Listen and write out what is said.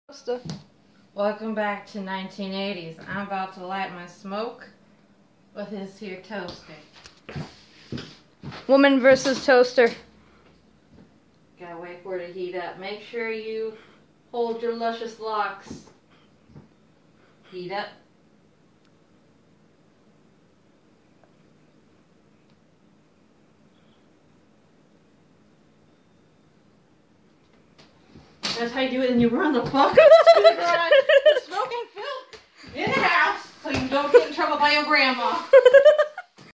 Toaster. Welcome back to 1980s. I'm about to light my smoke with this here toaster. Woman versus toaster. Gotta wait for it to heat up. Make sure you hold your luscious locks. Heat up. That's how you do it, and you run the fuck to the garage. Smoke and filth in the house so you don't get in trouble by your grandma.